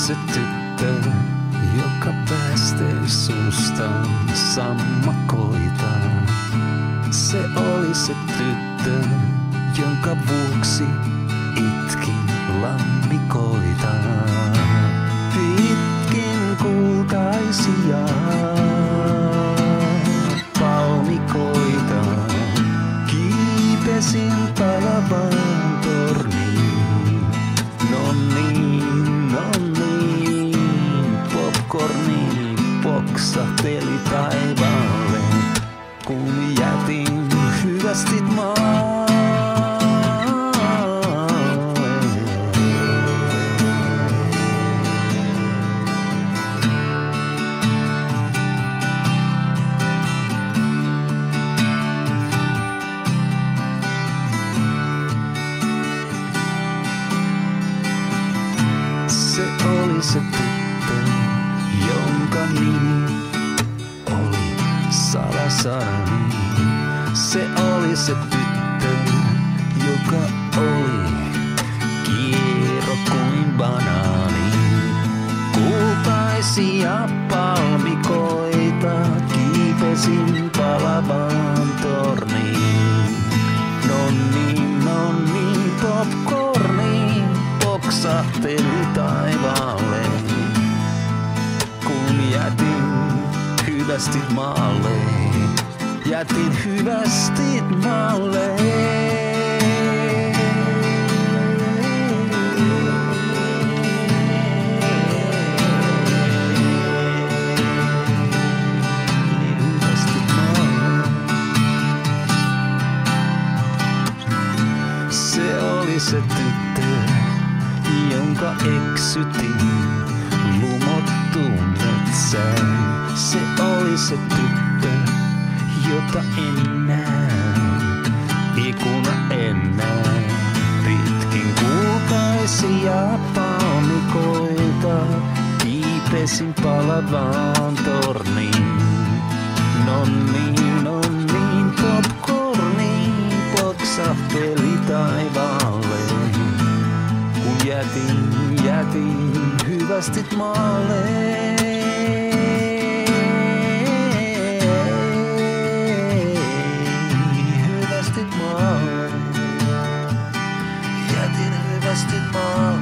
se tyttö, joka päästeli suustaan sammakoita. Se oli se tyttö, jonka vuoksi itkin lammikoita. Pitkin kultaisia palmikoita kiipesin palavaan torniin. Nonniin, popcorni poksahteli taivaalle, kun jätin hyvästit maalle. Se oli se tyttö, jonka nimi oli Salasarani. Se oli se tyttö, joka oli kiero kuin banaani. Kultaisia palmikoita kiipesin palavaan torniin. Nonniin, popcorni poksahteli taivaalle, kun jätin hyvästit maalle. Jätin hyvästit maalle. Hyvästit maalle. Se oli se tyttö, jonka eksytin lumottuun metsään. Se oli se tyttö, jota en näe, ikuna en näe. Pitkin kultaisia palmikoita kiipesin palavaan torniin. Nonniin, popcorni poksahteli taivaalle, kun jätin hyvästit maalle. Hyvästit maalle. Jätin hyvästit maalle.